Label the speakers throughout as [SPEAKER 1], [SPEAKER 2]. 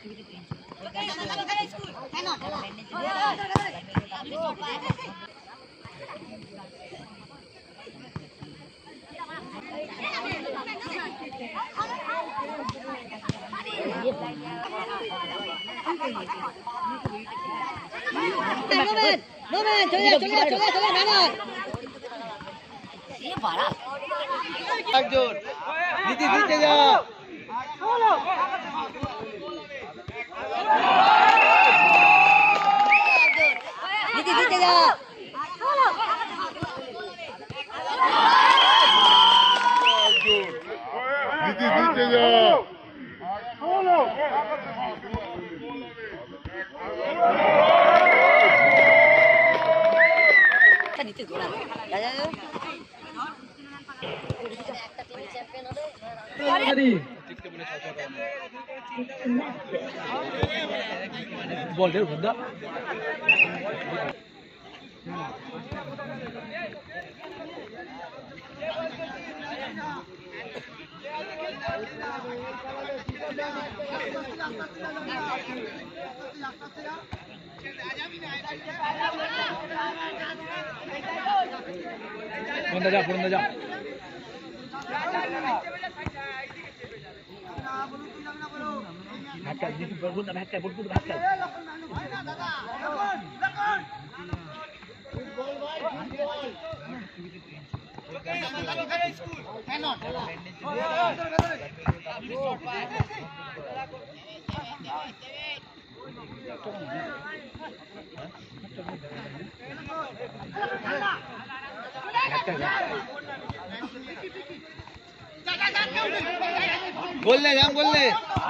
[SPEAKER 1] একজন দিতে দিতে যা দিতে দিতে যা
[SPEAKER 2] দিতে দিতে যা
[SPEAKER 3] নিচে ঘোরা যা যা একটা টিম চ্যাম্পিয়ন হবে
[SPEAKER 1] বল দে বন্ধা বন্ধা যা বন্ধা যা ভাত খাই দিদি বলবো না ভাত খাই বলবো ভাত খাই बोल ले जाम बोल ले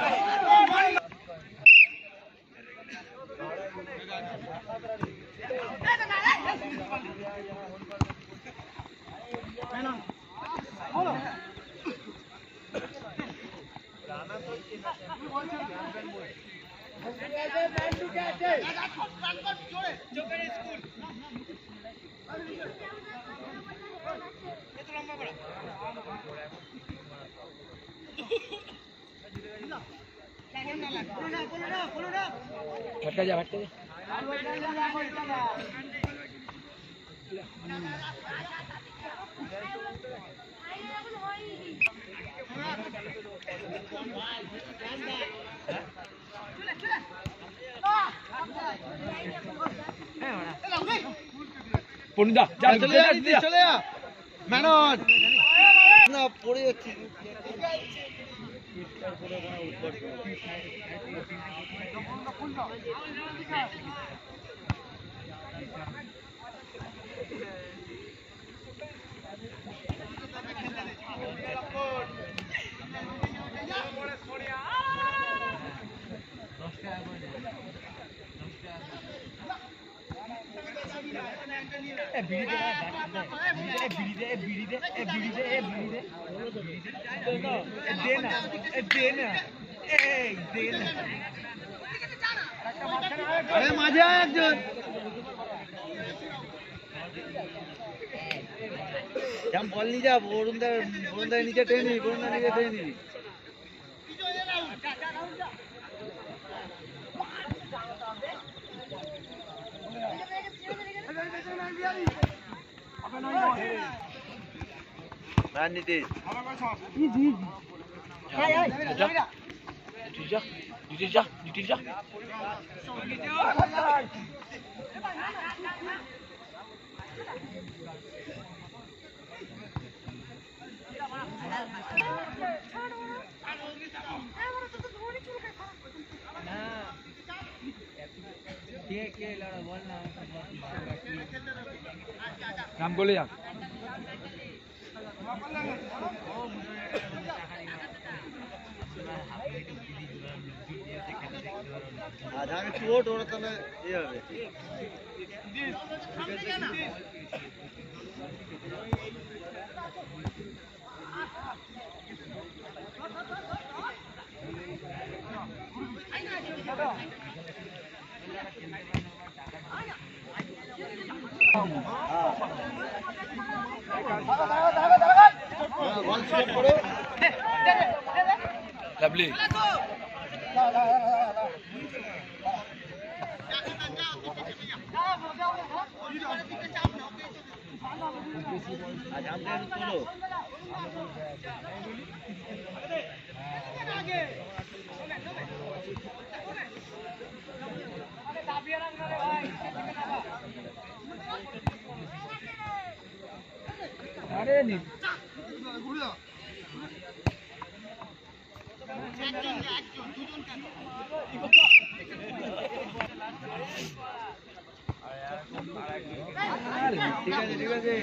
[SPEAKER 1] भटका जा भटका जा पुंडा चल चले आ मेहनत ना पड़े যাচ্ছে মাঝে একজন বল নিয়ে যা বরুণদা নিচে টেনে বরুণদা নিচে টেনে नीतीश नाम बोले जा আধার চোট ওরা তাহলে ইয়ে হবে लवली ঠিক আছে ঠিক আছে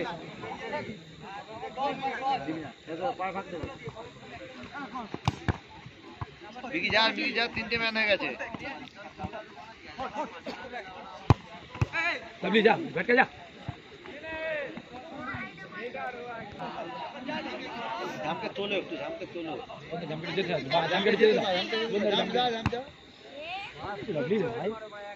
[SPEAKER 1] বিকি যা তিনটে ম্যান হয়ে গেছে
[SPEAKER 4] जा बैठ के जा
[SPEAKER 1] ঝামকে তোলো একটু ঝামকে তোলো
[SPEAKER 4] भाई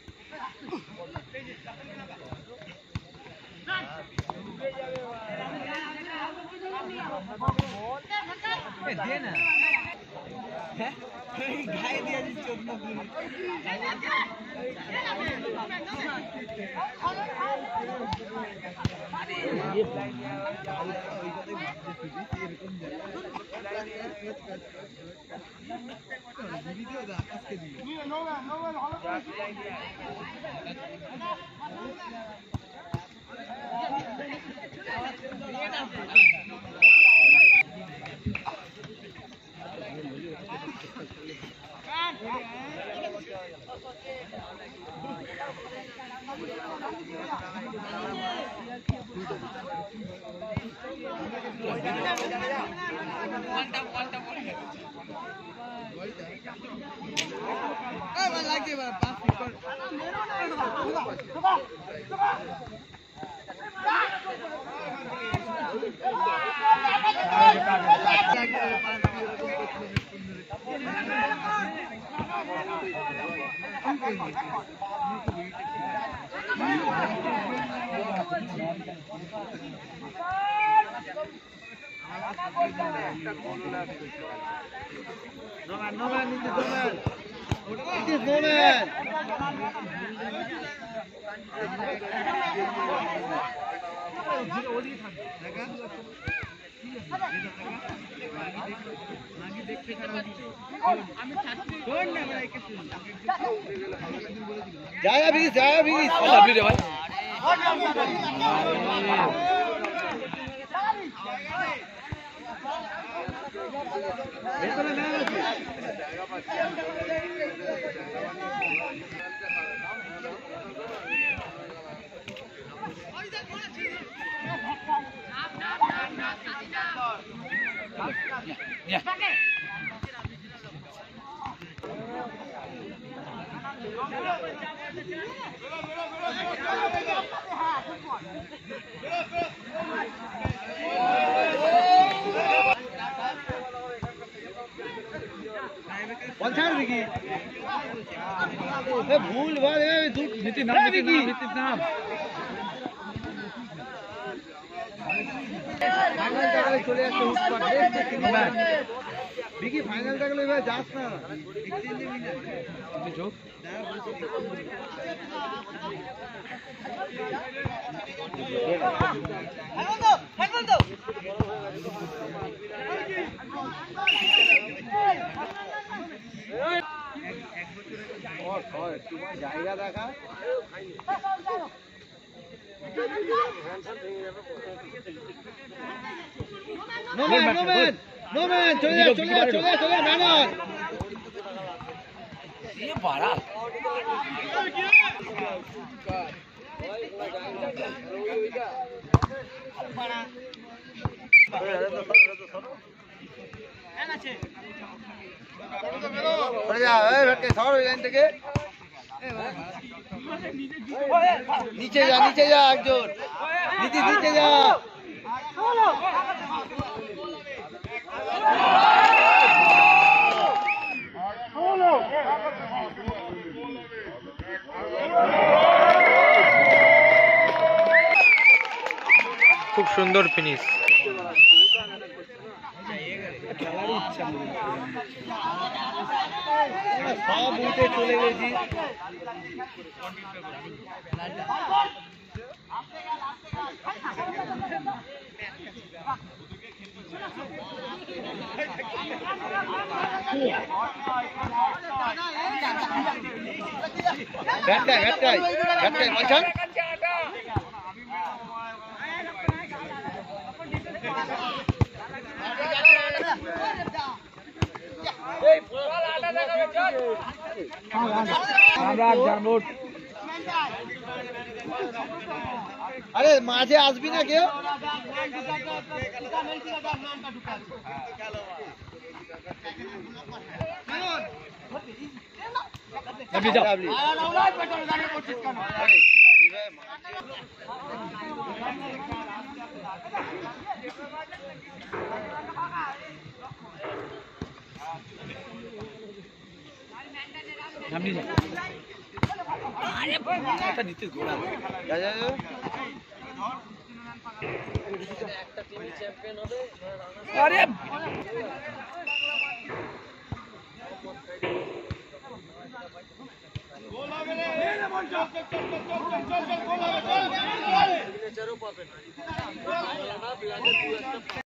[SPEAKER 1] No man, it is no man. जाया भी
[SPEAKER 4] लवली रे भाई
[SPEAKER 1] भूल भाई
[SPEAKER 4] नितिन नाम
[SPEAKER 1] चले जाते बिकी फाइनल तक ले जास ना তোমার জায়গা দেখা নো ম্যান চলে যা ম্যান
[SPEAKER 4] ये बड़ा
[SPEAKER 1] नीचे जा একজন নিচে যা
[SPEAKER 4] খুব সুন্দর ফিনিশ
[SPEAKER 1] সব উঠে চলে গেছি আরে মাঝে আসবি না কেউ? আরে